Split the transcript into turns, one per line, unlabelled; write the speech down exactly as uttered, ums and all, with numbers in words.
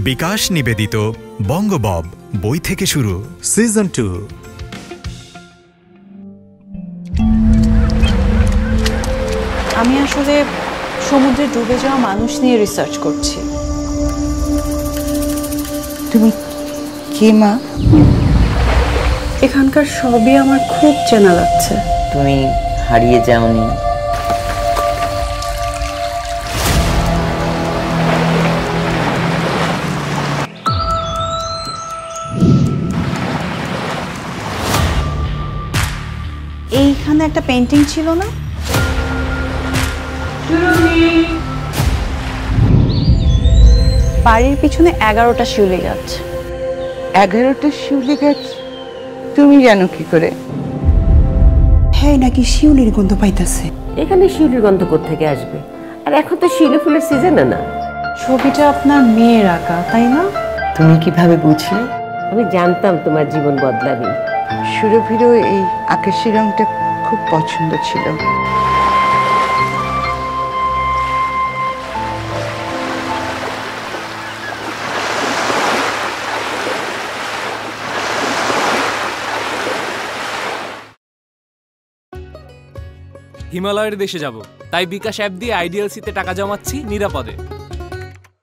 bKash নিবেদিত বঙ্গবব বই থেকে শুরু সিজন টু।
আমি আসলে সমুদ্রে ডুবে যাওয়া মানুষ নিয়ে রিসার্চ করছি।
তুমি কে মা?
এখানকার সবই আমার খুব চেনা লাগছে।
তুমি হারিয়ে যাওনি?
এইখানে একটা পেইন্টিং ছিল না? বাড়ির পিছনে এগারোটা শিউলি গাছ।
এগারোটা শিউলি গাছ তুমি জানো কি করে?
হ্যাঁ, নাকি শিউলির গন্ধ পাইতেছে।
এখানে শিউলির গন্ধ কোত্থেকে আসবে? আর এখন তো শিউলি ফুলের সিজন না।
ছবিটা আপনার মেয়ের আঁকা, তাই না?
তুমি কিভাবে বুঝলে?
আমি জানতাম তোমার জীবন বদলাবে।
সুরভিরও এই আকাশি রংটা খুব পছন্দ ছিল।
হিমালয়ের দেশে যাব, তাই bKash অ্যাপ দিয়ে আইডিএলসিতে টাকা জমাচ্ছি নিরাপদে।